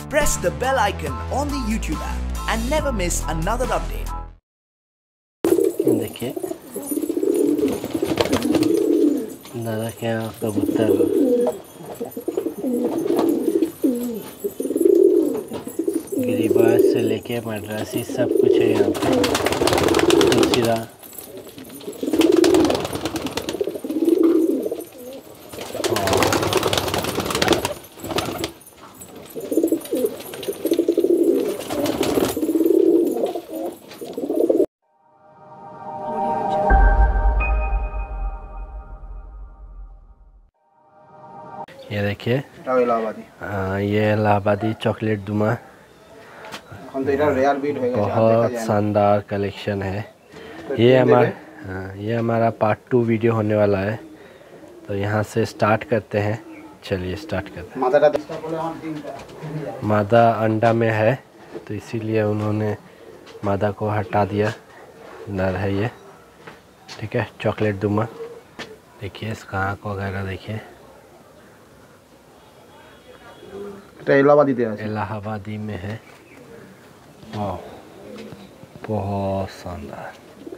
Press the bell icon on the YouTube app and never miss another update. देखिए दादा क्या कबूतर गिरिबाज से लेके मद्रासी सब कुछ है यहाँ पे। तुलसीदा ये देखिए ये इलाहाबादी चॉकलेट दुमा बहुत शानदार कलेक्शन है। ये हमारा पार्ट 2 वीडियो होने वाला है, तो यहाँ से स्टार्ट करते हैं। चलिए स्टार्ट करते हैं। मादा अंडा में है तो इसीलिए उन्होंने मादा को हटा दिया। नर है ये, ठीक है। चॉकलेट दुमा देखिए, इसका आँख वगैरह देखिए। इलाहाबादी में है। वाह बहुत शानदार,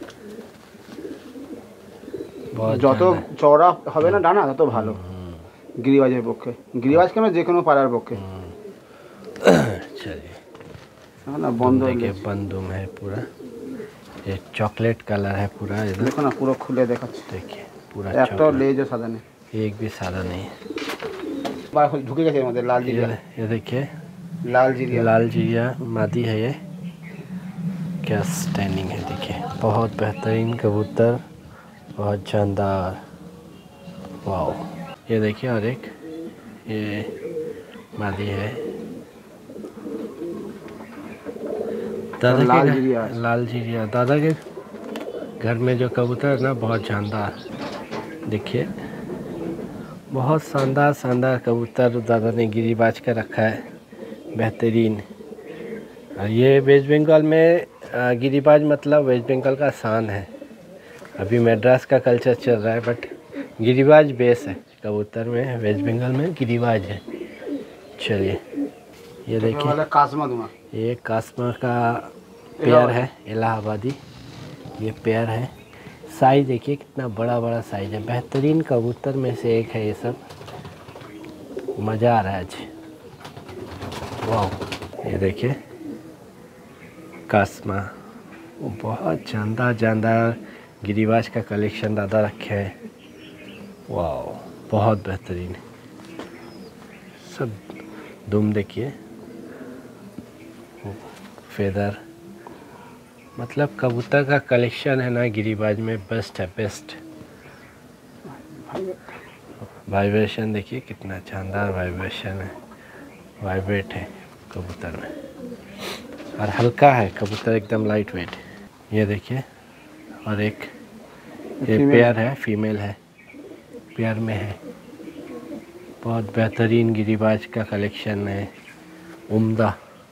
যত চওড়া হবে না ডানা তত ভালো গিরিবাজের পক্ষে। গিরিবাজ কেন যে কোনো পাড়ার পক্ষে। चलिए ना बंद देखिए, बंदूम है पूरा। ये चॉकलेट कलर है पूरा। देखो ना पूरा खुले देखाচ্ছে। देखिए पूरा একটা লেজও সাদা নেই, एक भी सादा नहीं है। ঢুকে গেছে এর মধ্যে লাল জিরিয়া। ये देखिए लाल जिरिया मादी है ये। क्या स्टैंडिंग है देखिए, बहुत बेहतरीन कबूतर, बहुत शानदार। वाओ ये देखिए, और एक ये मादी है। दादा लाल जिरिया दादा के घर में जो कबूतर है ना, बहुत शानदार। देखिए बहुत शानदार कबूतर दादा ने गिरिबाज का रखा है, बेहतरीन। ये वेस्ट बंगाल में गिरिबाज मतलब वेस्ट बंगाल का शान है। अभी मद्रास का कल्चर चल रहा है, बट गिरिबाज बेस है कबूतर में। वेस्ट बंगाल में गिरिबाज है। चलिए ये देखिए, ये कास्मा का पेयर है, इलाहाबादी। ये पेयर है। साइज देखिए कितना बड़ा साइज है। बेहतरीन कबूतर में से एक है ये सब। मज़ा आ रहा है आज। वाह ये देखिए कास्मा, वो बहुत शानदार गिरिबाज का कलेक्शन दादा रखे हैं। वाह बहुत बेहतरीन सब। दुम देखिए, फेदर, मतलब कबूतर का कलेक्शन है ना गिरिबाज में बेस्ट है, बेस्ट। वाइब्रेशन देखिए कितना शानदार वाइब्रेशन है, वाइब्रेट है कबूतर में, और हल्का है कबूतर, एकदम लाइट वेट। ये देखिए, और एक ये पेयर है, फीमेल है, पेयर में है। बहुत बेहतरीन गिरिबाज का कलेक्शन है, उम्दा।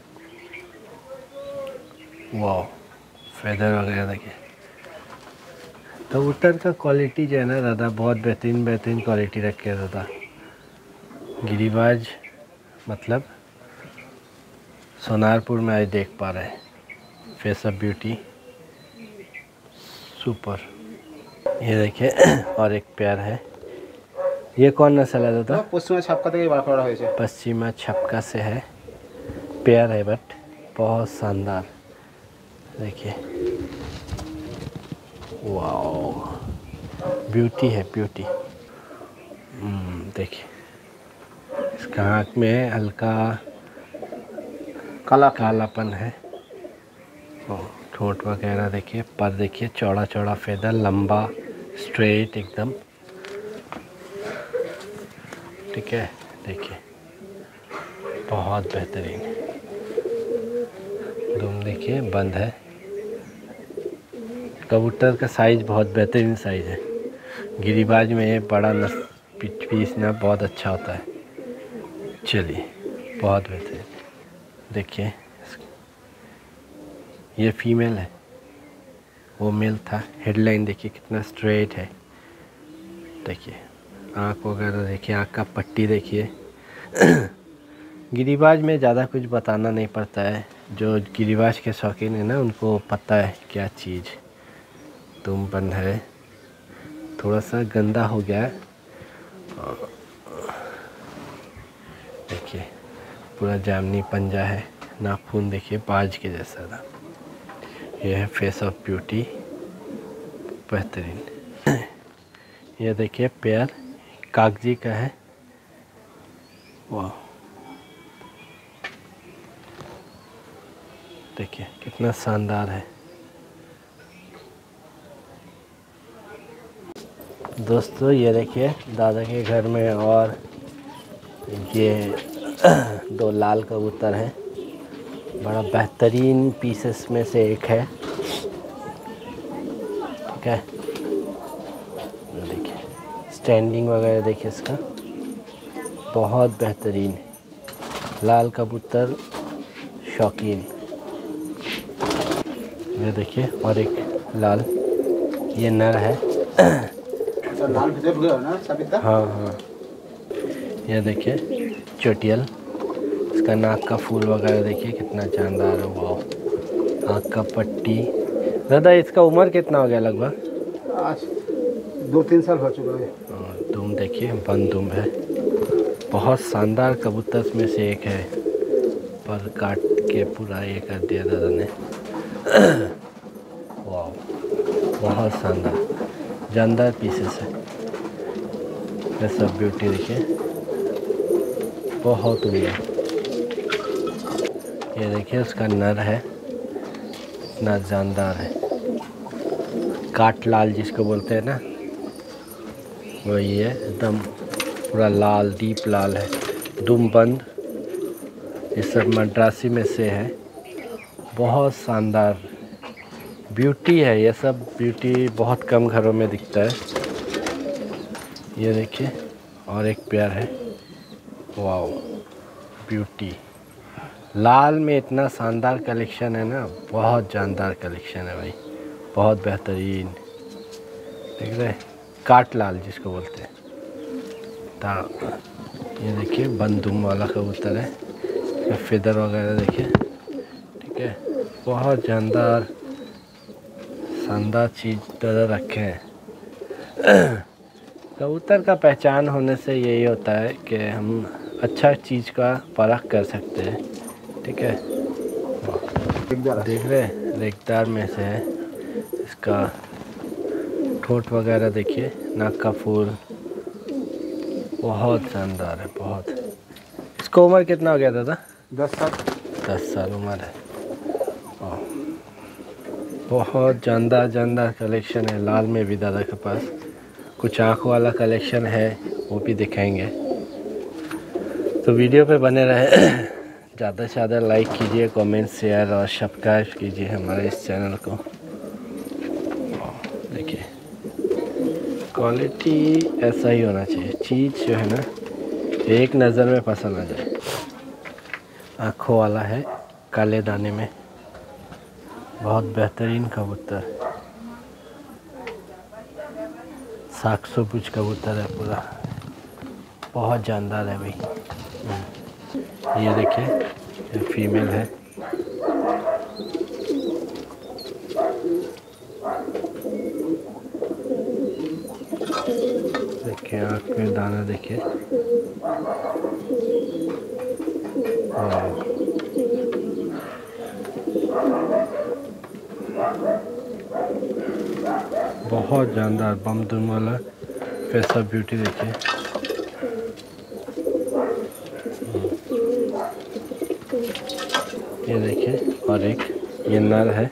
वाह फेदर वगैरह देखिए। कबूतर का क्वालिटी जो है ना दादा, बहुत बेहतरीन क्वालिटी रखे है दादा। गिरिबाज मतलब सोनारपुर में आज देख पा रहे हैं। Face of beauty super. ये देखिए और एक पेयर है। ये कौन नस्ल है दादा? पश्चिमा छपका থেকে বার করা হয়েছে। पश्चिमा छपका से है, पेयर है, बट बहुत शानदार। देखिए वाओ ब्यूटी है, ब्यूटी। देखिए इसका आँख में हल्का कालापन है। ठोंठ वगैरह देखिए, पर देखिए चौड़ा फेदर, लंबा स्ट्रेट एकदम, ठीक है। देखिए बहुत बेहतरीन। दुम देखिए बंद है। कबूतर का साइज़ बहुत बेहतरीन साइज़ है। गिरिबाज में ये बड़ा पीस ना बहुत अच्छा होता है। चलिए बहुत बेहतरीन। देखिए ये फीमेल है, वो मेल था। हेडलाइन देखिए कितना स्ट्रेट है। देखिए आँख वगैरह देखिए, आँख का पट्टी देखिए गिरिबाज में ज़्यादा कुछ बताना नहीं पड़ता है, जो गिरिबाज के शौकीन है ना उनको पता है क्या चीज़ तुम बंद है। थोड़ा सा गंदा हो गया है, देखिए पूरा जामनी पंजा है, नाखून देखिए बाज के जैसा था। यह है फेस ऑफ ब्यूटी, बेहतरीन। यह देखिए पैर कागजी का है, वाह देखिए कितना शानदार है। दोस्तों ये देखिए दादा के घर में और ये 2 लाल कबूतर हैं, बड़ा बेहतरीन पीसेस में से एक है, ठीक है। देखिए स्टैंडिंग वगैरह देखिए इसका, बहुत बेहतरीन है। लाल कबूतर शौकीन, ये देखिए और एक लाल, ये नर है। लाल ना हाँ, ये देखिए चोटियल, इसका नाक का फूल वगैरह देखिए कितना शानदार है, वाह। आँख का पट्टी। दादा इसका उम्र कितना हो गया लगभग? आज 2-3 साल हो चुका है। दुम देखिए बंद दुम है, बहुत शानदार कबूतर में से एक है, पर काट के पूरा ये कर दिया दादा ने। वाह बहुत शानदार जानदार पीसेस है। ये सब ब्यूटी देखिए बहुत उड़िया। ये देखिए उसका नर है, इतना जानदार है, काट लाल जिसको बोलते हैं ना वही है, एकदम पूरा लाल डीप लाल है, दुम बंद। ये सब मद्रासी में से है, बहुत शानदार ब्यूटी है। ये सब ब्यूटी बहुत कम घरों में दिखता है। ये देखिए और एक पेयर है, वाओ ब्यूटी। लाल में इतना शानदार कलेक्शन है ना, बहुत जानदार कलेक्शन है भाई, बहुत बेहतरीन। देख रहे काट लाल जिसको बोलते हैं। ये देखिए बंदूम वाला कबूतर है, इसका फेदर वगैरह देखिए, ठीक है। बहुत जानदार शानदार चीज़ दादा रखे हैं। कबूतर का पहचान होने से यही होता है कि हम अच्छा चीज़ का परख कर सकते हैं, ठीक है। देख रहे रेगदार में से है, इसका ठोट वगैरह देखिए, नाक का फूल बहुत शानदार है, बहुत। इसको उम्र कितना हो गया दादा? 10 साल उम्र है। बहुत जानदार कलेक्शन है। लाल में भी दादा के पास कुछ आँख वाला कलेक्शन है, वो भी दिखाएंगे। तो वीडियो पे बने रहे, ज़्यादा से ज़्यादा लाइक कीजिए, कमेंट शेयर और सब्सक्राइब कीजिए हमारे इस चैनल को। देखिए क्वालिटी ऐसा ही होना चाहिए, चीज़ जो है ना एक नज़र में पसंद आ जाए। आँखों वाला है, काले दाने में, बहुत बेहतरीन कबूतर, साक्सोबुज कबूतर है पूरा, बहुत जानदार है भाई। ये देखिए ये फीमेल है, देखिए आँख में दाना देखिए, बहुत जानदार बमदुम वाला फेस ऑफ ब्यूटी देखिए। ये देखिए और एक ये नर है,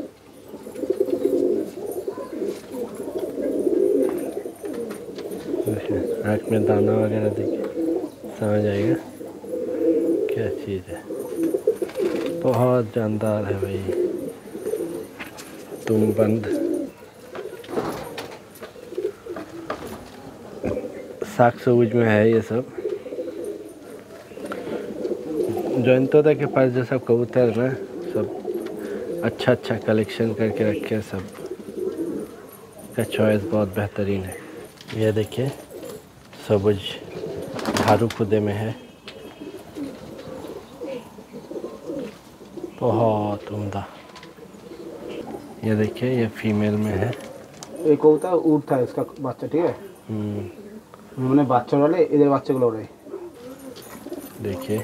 आँख में दाना वगैरह देखिए, समझ आएगा क्या चीज़ है। बहुत जानदार है भाई, तुम बंद साक्सोबुज में है ये सब। जयंतोदा के पास जो सब कबूतर है ना, सब अच्छा कलेक्शन करके रखे हैं, सब का चॉइस बहुत बेहतरीन है। ये देखिए सबुज धारू खुदे में है, बहुत उम्दा। ये देखिए ये फीमेल में है। एक होता ऊँट था इसका बच्चा, ठीक है। मैंने बच्चा डाले, इधर बच्चे को रहे। देखिए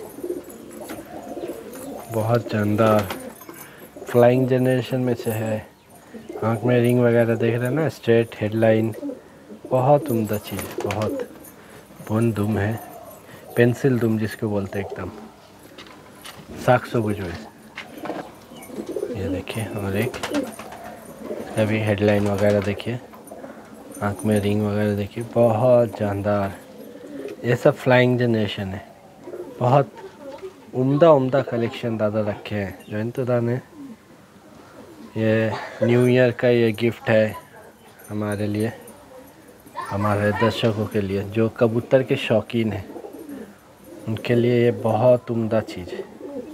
बहुत जानदार फ्लाइंग जनरेशन में से है। आँख में रिंग वगैरह देख रहे हैं ना, स्ट्रेट हेडलाइन, बहुत उम्दा चीज़, बहुत बोन दुम है, पेंसिल दुम जिसको बोलते हैं, एकदम साक्सो बुझो है। ये देखिए और एक अभी हेडलाइन वगैरह देखिए, आँख में रिंग वगैरह देखिए, बहुत जानदार। ये सब फ्लाइंग जनरेशन है। बहुत उम्दा कलेक्शन दादा रखे हैं जयंतदा ने। ये न्यू ईयर का ये गिफ्ट है हमारे लिए, हमारे दर्शकों के लिए जो कबूतर के शौकीन हैं, उनके लिए ये बहुत उम्दा चीज़ है।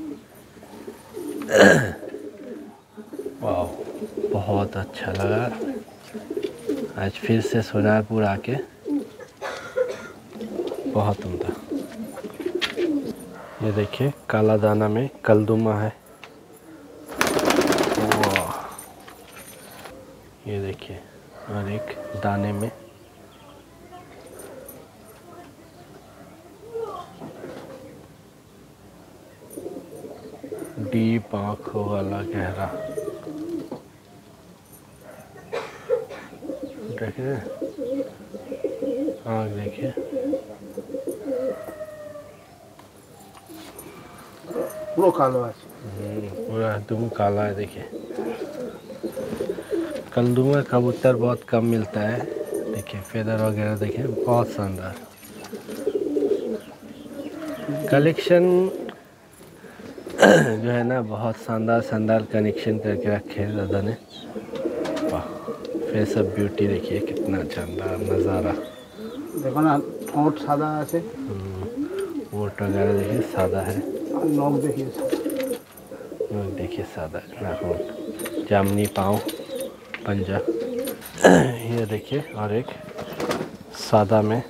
वाह, बहुत अच्छा लगा आज फिर से सोनारपुर आके, बहुत उम्दा। ये देखिए काला दाना में कलदुमा है। वाह, ये देखिए और एक दाने में डीप आँखों वाला गहरा, देखिए आँख देखिए, पूरा काला है। पूरा एकदम काला है। देखिए कलदुमा कबूतर बहुत कम मिलता है। देखिए फेदर वगैरह देखिए, बहुत शानदार कलेक्शन जो है ना, बहुत शानदार कनेक्शन करके रखे हैं दादा ने। वाह, फेस ऑफ ब्यूटी देखिए कितना शानदार नज़ारा। देखो ना ओंठ सादा है, ओंठ वगैरह देखिए सादा है, नोक देखिए, नोक देखिए सादा, नाखून, जामनी पाँव, पंजा। ये देखिए और एक सादा में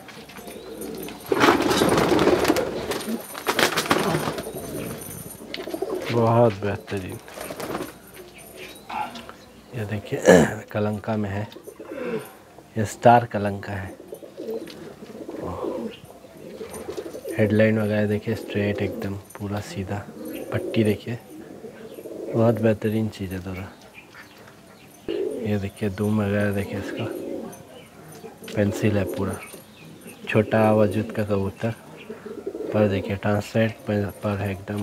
बहुत बेहतरीन। ये देखिए कलंका में है, ये स्टार कलंका है। हेडलाइन वगैरह देखिए स्ट्रेट एकदम पूरा सीधा, पट्टी देखिए, बहुत बेहतरीन चीज़ है दादा। ये देखिए दुम वगैरह देखिए, इसका पेंसिल है पूरा, छोटा वजूद का कबूतर, पर देखिए ट्रांसलेट पर है एकदम,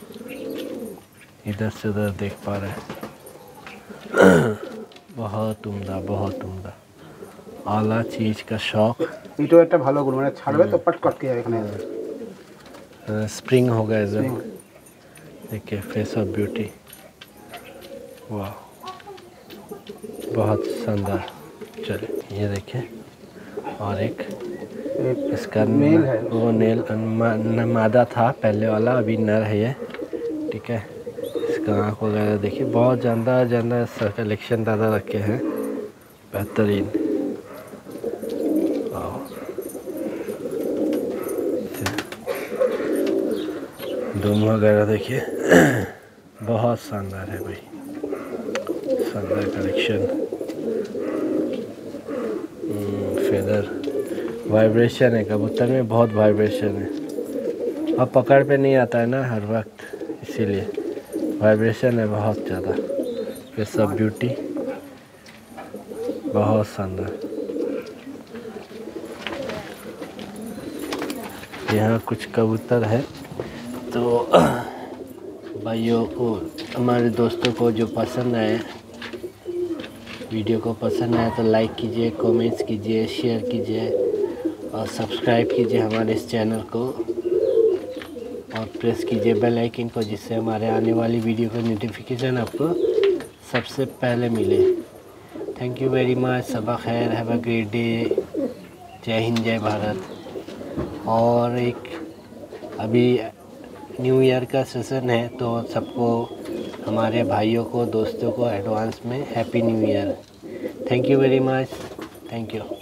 इधर से उधर देख पा रहे हैं। बहुत उम्दा आला चीज़ का शौक। इटो एक भालो गुण मैंने छाड़बे तो पट कट के एखाने स्प्रिंग हो गया एकदम। देखिए फेस ऑफ ब्यूटी, वाह बहुत शानदार। चलिए ये देखिए और एक इसका मेल है, वो नेल मादा था पहले वाला, अभी नर है ये, ठीक है। इसका आँख वगैरह देखिए, बहुत जानदार कलेक्शन दादा रखे हैं, बेहतरीन। दुम वगैरह देखिए, बहुत शानदार है भाई, शानदार कलेक्शन। फेदर वाइब्रेशन है कबूतर में, बहुत वाइब्रेशन है, अब पकड़ पे नहीं आता है ना हर वक्त, इसीलिए वाइब्रेशन है बहुत ज़्यादा। फिर सब ब्यूटी बहुत शानदार। यहाँ कुछ कबूतर है, तो भाइयों को, हमारे दोस्तों को जो पसंद आए, वीडियो को पसंद आया तो लाइक कीजिए, कमेंट्स कीजिए, शेयर कीजिए और सब्सक्राइब कीजिए हमारे इस चैनल को, और प्रेस कीजिए बेल आइकन को, जिससे हमारे आने वाली वीडियो का नोटिफिकेशन आपको सबसे पहले मिले। थैंक यू वेरी मच, सबा खैर, हैव अ ग्रेट डे, जय हिंद जय भारत। और एक अभी न्यू ईयर का सेशन है, तो सबको, हमारे भाइयों को, दोस्तों को एडवांस में happy new year. Thank you very much, thank you.